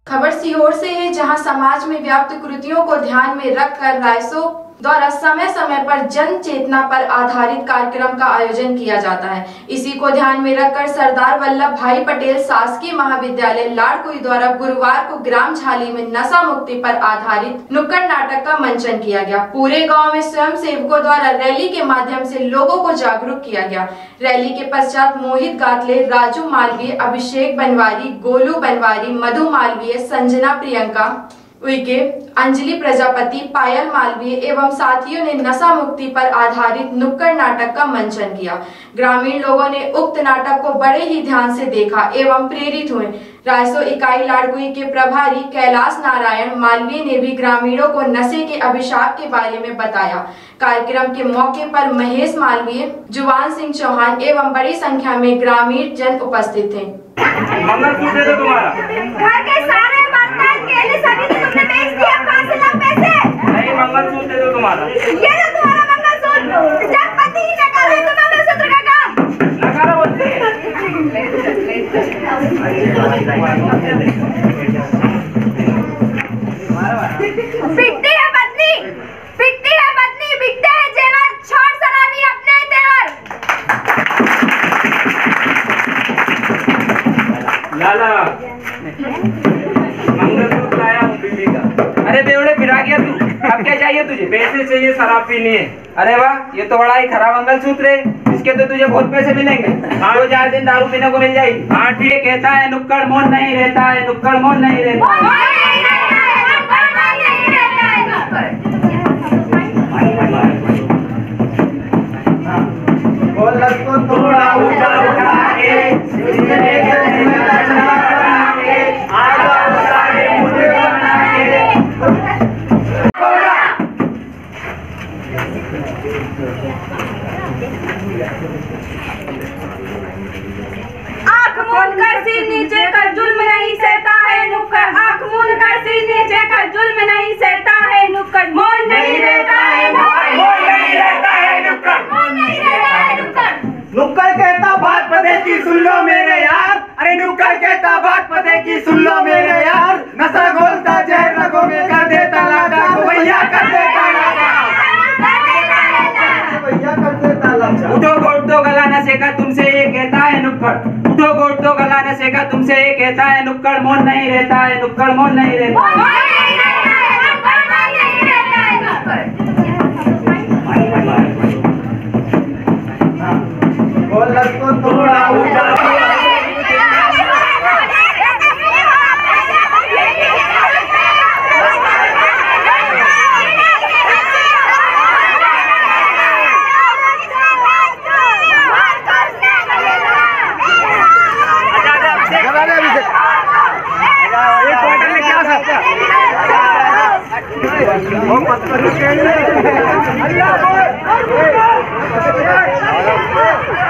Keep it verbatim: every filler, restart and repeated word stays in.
खबर सीहोर से है, जहां समाज में व्याप्त कुरीतियों को ध्यान में रखकर रायसो द्वारा समय समय पर जन चेतना पर आधारित कार्यक्रम का आयोजन किया जाता है। इसी को ध्यान में रखकर सरदार वल्लभ भाई पटेल शासकीय महाविद्यालय लाड़कुई द्वारा गुरुवार को ग्राम झाली में नशा मुक्ति पर आधारित नुक्कड़ नाटक का मंचन किया गया। पूरे गांव में स्वयं सेवकों द्वारा रैली के माध्यम से लोगों को जागरूक किया गया। रैली के पश्चात मोहित गातले, राजू मालवीय, अभिषेक बनवारी, गोलू बनवारी, मधु मालवीय, संजना प्रियंका उइके, अंजलि प्रजापति, पायल मालवीय एवं साथियों ने नशा मुक्ति पर आधारित नुक्कड़ नाटक का मंचन किया। ग्रामीण लोगों ने उक्त नाटक को बड़े ही ध्यान से देखा एवं प्रेरित हुए। रायसो इकाई लाड़कुई के प्रभारी कैलाश नारायण मालवीय ने भी ग्रामीणों को नशे के अभिशाप के बारे में बताया। कार्यक्रम के मौके पर महेश मालवीय, जुवान सिंह चौहान एवं बड़ी संख्या में ग्रामीण जन उपस्थित थे। मंगलसूत्र दे दो तुम्हारा। घर के सारे बर्तन केले सभी तो तुमने बेच दिया, कहां से लाऊं पैसे? नहीं, मंगलसूत्र दे दो तुम्हारा। ये लो तुम्हारा मंगलसूत्र। जब पति ही न करे तो मंगलसूत्र का काम न करो बोलती है। बिकती है बदली, बिकती है बदली, बिकते हैं जेवर, छोड़ सलामी अपने तेवर। लाला मंगलसूत्र लाया हूँ बीवी का। अरे बेवड़े फिरा गया तू, अब क्या चाहिए तुझे? पैसे चाहिए, शराब पीनी है। अरे वाह, ये तो बड़ा ही खराब मंगलसूत्र है, इसके तो तुझे बहुत पैसे मिलेंगे। हाँ, दो चार दिन दारू पीने को मिल जाएगी। हाँ ठीक, कहता है नुक्कड़ मौन नहीं रहता है, नुक्कड़ मौन नहीं रहता है। थोड़ा ऊंचा उठा के आँख मूंद कर सिर नीचे कर जुल्म नहीं सहता है नुक्कड़। आँख मूंद कर सिर नीचे कर जुल्म नहीं सहता है नुक्कड़। मौन नहीं रहता है नुक्कड़, मौन नहीं रहता है नुक्कड़, मौन नहीं रहता है नुक्कड़। नुक्कड़ कहता बात पते की सुन लो मेरे यार। अरे नुक्कड़ कहता बात पते की सुन लो मेरे यार। नशा घोलता जहर रगों में कर देता लागा, भैया कर देता लागा, भैया कर देता लागा। उठो गोट दो गला नशे का, तुमसे ये कहता है नुक्कड़। उठो गोट दो गला नशे का, तुमसे ये कहता है नुक्कड़ मौन नहीं रहता है, नुक्कड़ मौन नहीं रहता है। थोड़ा ऊंचा अल्लाह